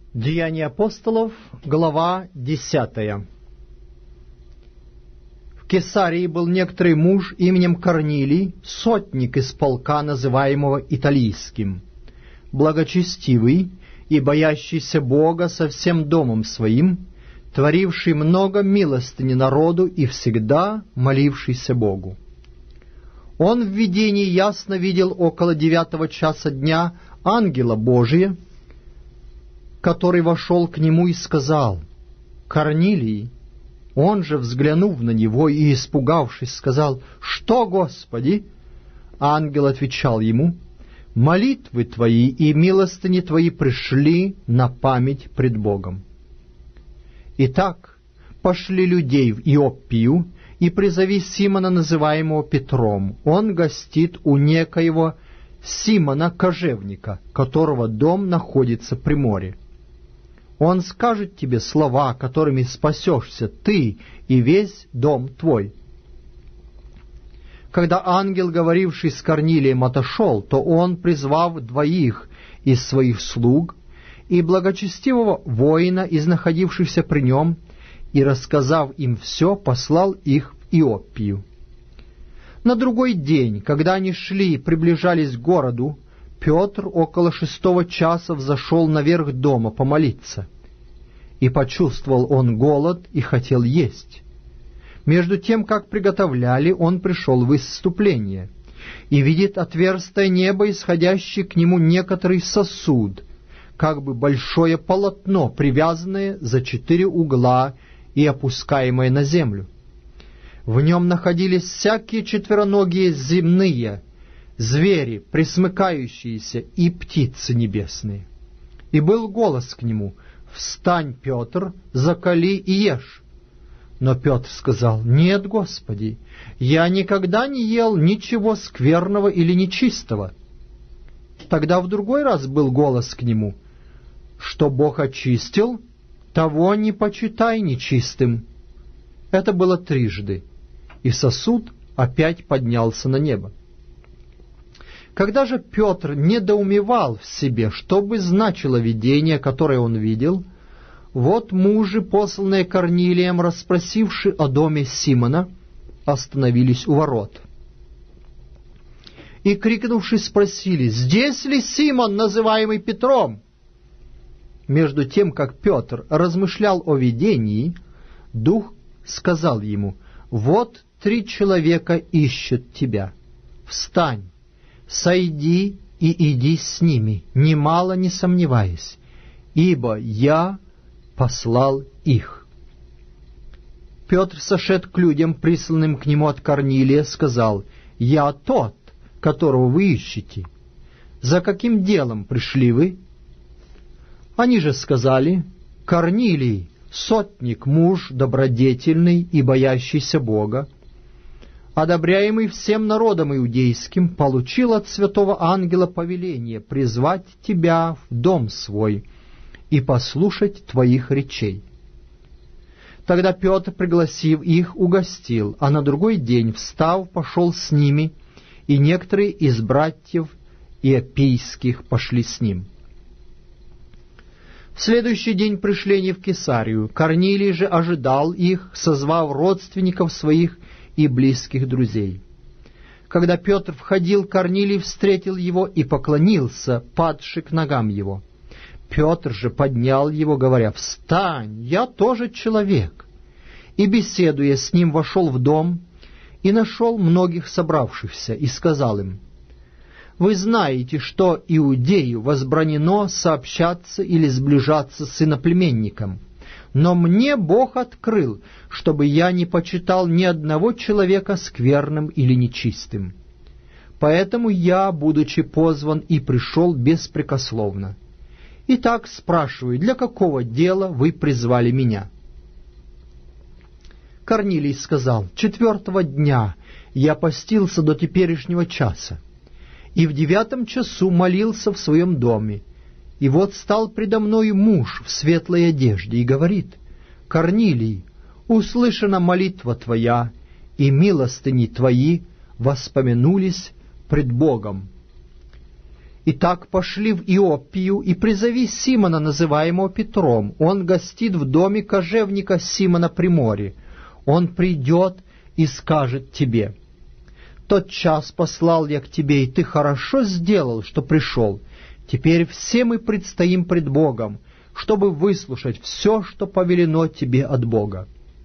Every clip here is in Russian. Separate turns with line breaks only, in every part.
Деяния апостолов, глава 10. В Кесарии был некоторый муж именем Корнилий, сотник из полка, называемого Италийским, благочестивый и боящийся Бога со всем домом своим, творивший много милостыни народу и всегда молившийся Богу. Он в видении ясно видел около 9 часа дня ангела Божия, который вошел к нему и сказал: «Корнилий». Он же, взглянув на него и испугавшись, сказал: «Что, Господи?» Ангел отвечал ему: «Молитвы твои и милостыни твои пришли на память пред Богом». Итак, пошли людей в Иоппию, и призови Симона, называемого Петром. Он гостит у некоего Симона Кожевника, которого дом находится при море. Он скажет тебе слова, которыми спасешься ты и весь дом твой». Когда ангел, говоривший с Корнилием, отошел, то он, призвав 2 из своих слуг и благочестивого воина из находившихся при нем, и, рассказав им все, послал их в Иоппию. На другой день, когда они шли и приближались к городу, Петр около 6 часа взошел наверх дома помолиться. И почувствовал он голод и хотел есть. Между тем, как приготовляли, он пришел в исступление, и видит отверстое небо, исходящий к нему некоторый сосуд, как бы большое полотно, привязанное за 4 угла и опускаемое на землю. В нем находились всякие четвероногие земные, звери, пресмыкающиеся, и птицы небесные. И был голос к нему: «Встань, Петр, закали и ешь». Но Петр сказал: «Нет, Господи, я никогда не ел ничего скверного или нечистого». Тогда в другой раз был голос к нему: «Что Бог очистил, того не почитай нечистым». Это было 3, и сосуд опять поднялся на небо. Когда же Петр недоумевал в себе, что бы значило видение, которое он видел, вот мужи, посланные Корнилием, расспросивши о доме Симона, остановились у ворот. И, крикнувши, спросили: «Здесь ли Симон, называемый Петром?» Между тем, как Петр размышлял о видении, Дух сказал ему: «Вот 3 человека ищут тебя. Встань, сойди и иди с ними, немало не сомневаясь, ибо я послал их». Петр, сошед к людям, присланным к нему от Корнилия, сказал: «Я тот, которого вы ищете. За каким делом пришли вы?» Они же сказали: «Корнилий, сотник, муж добродетельный и боящийся Бога, одобряемый всем народом иудейским, получил от святого ангела повеление призвать тебя в дом свой и послушать твоих речей». Тогда Петр, пригласив их, угостил, а на другой день, встав, пошел с ними, и некоторые из братьев иоппийских пошли с ним. В следующий день пришли они в Кесарию. Корнилий же ожидал их, созвав родственников своих и близких друзей. Когда Петр входил, Корнилий встретил его и поклонился, падши к ногам его. Петр же поднял его, говоря: «Встань, я тоже человек». И, беседуя с ним, вошел в дом и нашел многих собравшихся, и сказал им: «Вы знаете, что иудею возбранено сообщаться или сближаться с иноплеменником, но мне Бог открыл, чтобы я не почитал ни одного человека скверным или нечистым. Поэтому я, будучи позван, и пришел беспрекословно. Итак, спрашиваю, для какого дела вы призвали меня?» Корнилий сказал: 4 дня я постился до теперешнего часа, и в 9 часу молился в своем доме. И вот стал предо мною муж в светлой одежде и говорит: «Корнилий, услышана молитва твоя, и милостыни твои воспомянулись пред Богом. Итак, пошли в Иоппию и призови Симона, называемого Петром. Он гостит в доме кожевника Симона при море. Он придет и скажет тебе: тот час послал я к тебе, и ты хорошо сделал, что пришел. Теперь все мы предстоим пред Богом, чтобы выслушать все, что повелено тебе от Бога».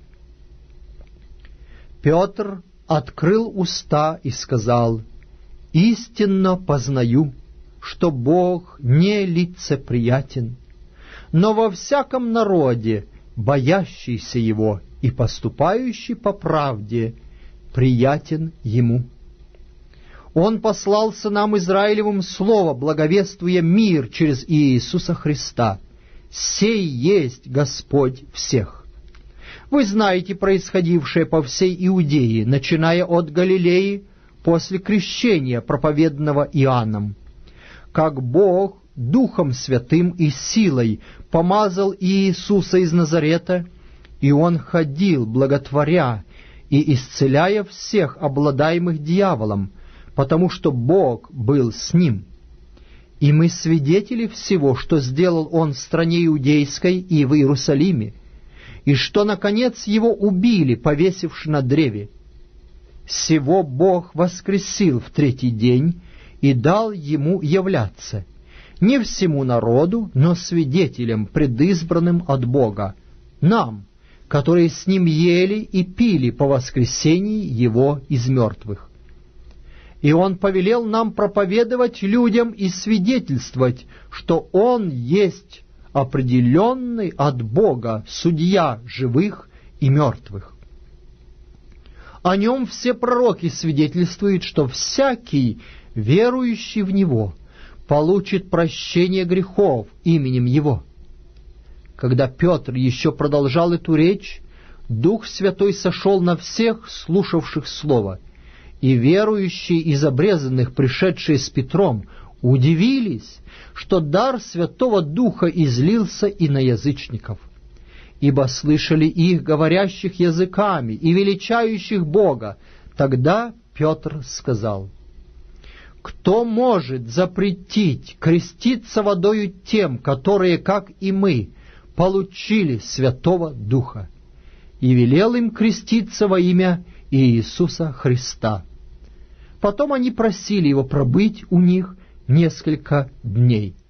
Петр открыл уста и сказал: «Истинно познаю, что Бог не лицеприятен, но во всяком народе, боящийся Его и поступающий по правде, приятен Ему. Он послал сынам Израилевым слово, благовествуя мир через Иисуса Христа. Сей есть Господь всех. Вы знаете происходившее по всей Иудее, начиная от Галилеи, после крещения, проповеданного Иоанном, как Бог Духом Святым и силой помазал Иисуса из Назарета, и Он ходил, благотворя и исцеляя всех обладаемых дьяволом, потому что Бог был с Ним. И мы свидетели всего, что сделал Он в стране Иудейской и в Иерусалиме, и что, наконец, Его убили, повесивши на древе. Сего Бог воскресил в третий день и дал Ему являться, не всему народу, но свидетелям, предизбранным от Бога, нам, которые с Ним ели и пили по воскресении Его из мертвых. И Он повелел нам проповедовать людям и свидетельствовать, что Он есть определенный от Бога судья живых и мертвых. О Нем все пророки свидетельствуют, что всякий, верующий в Него, получит прощение грехов именем Его». Когда Петр еще продолжал эту речь, Дух Святой сошел на всех, слушавших Слово, и верующие из обрезанных, пришедшие с Петром, удивились, что дар Святого Духа излился и на язычников, ибо слышали их, говорящих языками и величающих Бога. Тогда Петр сказал: «Кто может запретить креститься водою тем, которые, как и мы, получили Святого Духа?» И велел им креститься во имя Иисуса Христа. Потом они просили его пробыть у них несколько дней.